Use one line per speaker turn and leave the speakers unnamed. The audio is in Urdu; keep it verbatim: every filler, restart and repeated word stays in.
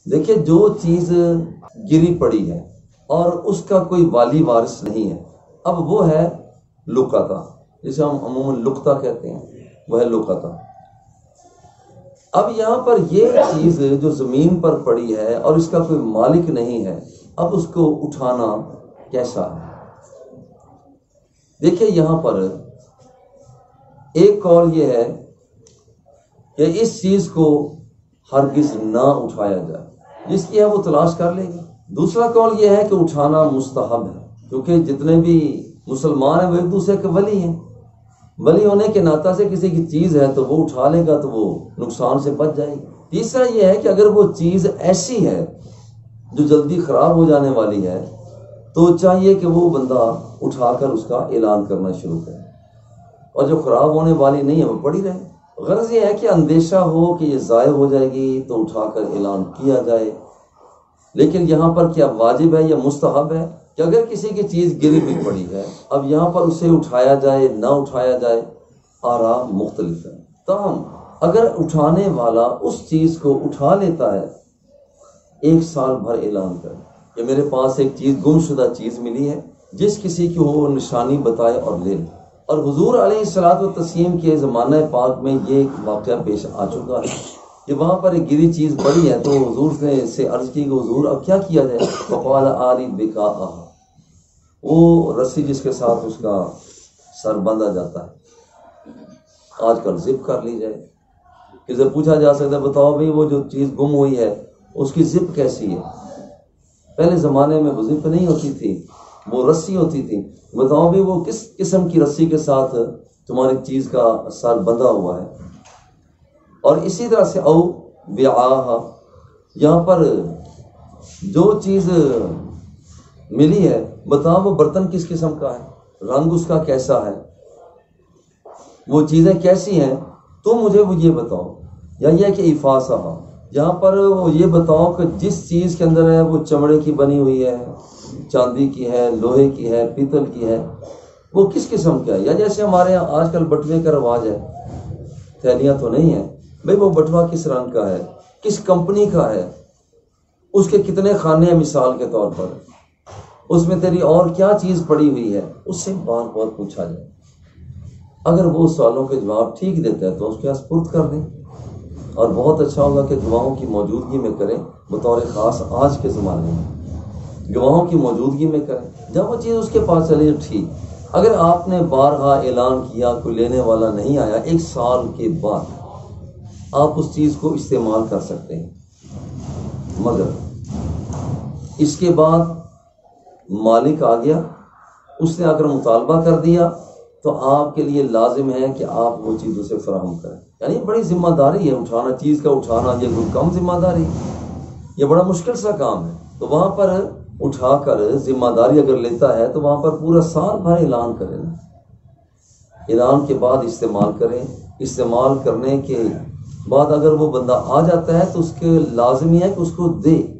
دیکھیے جو چیز گری پڑی ہے اور اس کا کوئی والی وارث نہیں ہے، اب وہ ہے لقطہ، جسے ہم عموماً لقطہ کہتے ہیں، وہ ہے لقطہ۔ اب یہاں پر یہ چیز جو زمین پر پڑی ہے اور اس کا کوئی مالک نہیں ہے، اب اس کو اٹھانا کیسا ہے؟ دیکھیے یہاں پر ایک قول یہ ہے کہ اس چیز کو ہرگز نہ اٹھایا جائے، جس کی ہے وہ تلاش کر لے گا۔ دوسرا قول یہ ہے کہ اٹھانا مستحب ہے، کیونکہ جتنے بھی مسلمان ہیں وہ ایک دوسرے کے ولی ہیں، ولی ہونے کے ناطہ سے کسی کی چیز ہے تو وہ اٹھا لے گا تو وہ نقصان سے بچ جائے گی۔ تیسرا یہ ہے کہ اگر وہ چیز ایسی ہے جو جلدی خراب ہو جانے والی ہے تو چاہیے کہ وہ بندہ اٹھا کر اس کا اعلان کرنا شروع کرے، اور جو خراب ہونے والی نہیں ہے وہ پڑی رہے۔ غرض یہ ہے کہ اندیشہ ہو کہ یہ ضائع ہو جائے گی تو اٹھا کر اعلان کیا جائے۔ لیکن یہاں پر کیا واجب ہے یا مستحب ہے کہ اگر کسی کی چیز گری ہوئی پڑی ہے، اب یہاں پر اسے اٹھایا جائے نہ اٹھایا جائے، آراء مختلف ہے۔ تاہم اگر اٹھانے والا اس چیز کو اٹھا لیتا ہے، ایک سال بھر اعلان کرے کہ میرے پاس ایک چیز گم شدہ چیز ملی ہے، جس کسی کی وہ نشانی بتائے اور لے لے۔ اور حضور علیہ الصلوۃ والتسلیم کے زمانہ پاک میں یہ ایک واقعہ پیش آ چکا ہے کہ وہاں پر ایک گری چیز پڑی ہے، تو حضور نے اس سے عرض کی کہ حضور اب کیا کیا جائے؟ فقال آری بکاء، وہ رسی جس کے ساتھ اس کا سر باندھا جاتا ہے، آج کل زپ کر لی جائے۔ کسی پوچھا جا سکتا ہے بتاؤ بھائی وہ جو چیز گم ہوئی ہے اس کی زپ کیسی ہے؟ پہلے زمانے میں وہ زپ نہیں ہوتی تھی، وہ رسی ہوتی تھی، بتاؤ بھی وہ کس قسم کی رسی کے ساتھ تمہاری چیز کا سر بندھا ہوا ہے۔ اور اسی طرح سے او بیعاہا، یہاں پر جو چیز ملی ہے بتاؤ وہ برتن کس قسم کا ہے، رنگ اس کا کیسا ہے، وہ چیزیں کیسی ہیں، تو مجھے وہ یہ بتاؤ۔ یا یہ کہ افاسا، یہاں پر وہ یہ بتاؤ کہ جس چیز کے اندر ہے وہ چمڑے کی بنی ہوئی ہے، چاندی کی ہے، لوہے کی ہے، پیتل کی ہے، وہ کس قسم کا ہے۔ یا جیسے ہمارے یہاں آج کل بٹوے کا رواج ہے، تھیلیاں تو نہیں ہیں، بھئی وہ بٹوا کس رنگ کا ہے، کس کمپنی کا ہے، اس کے کتنے خانے ہیں مثال کے طور پر، اس میں تیری اور کیا چیز پڑی ہوئی ہے، اس سے بار بار پوچھا جائے۔ اگر وہ سوالوں کے جواب ٹھیک دیتا ہے تو اس کے سپرد کر دیں، اور بہت اچھا ہوگا کہ گواہوں کی موجودگی میں کریں، بطور خاص آج کے زمانے میں گواہوں کی موجودگی میں کریں۔ جب وہ چیز اس کے پاس چلے ٹھیک، اگر آپ نے بارہا اعلان کیا کوئی لینے والا نہیں آیا، ایک سال کے بعد آپ اس چیز کو استعمال کر سکتے ہیں، مگر اس کے بعد مالک آ گیا، اس نے اگر مطالبہ کر دیا تو آپ کے لیے لازم ہے کہ آپ وہ چیز اسے فراہم کریں۔ یعنی بڑی ذمہ داری ہے اٹھانا، چیز کا اٹھانا یہ کوئی کم ذمہ داری، یہ بڑا مشکل سا کام ہے۔ تو وہاں پر اٹھا کر ذمہ داری اگر لیتا ہے تو وہاں پر پورا سال بھر اعلان کریں، اعلان کے بعد استعمال کریں۔ استعمال کرنے کے بعد اگر وہ بندہ آ جاتا ہے تو اس کے لازمی ہے کہ اس کو دے،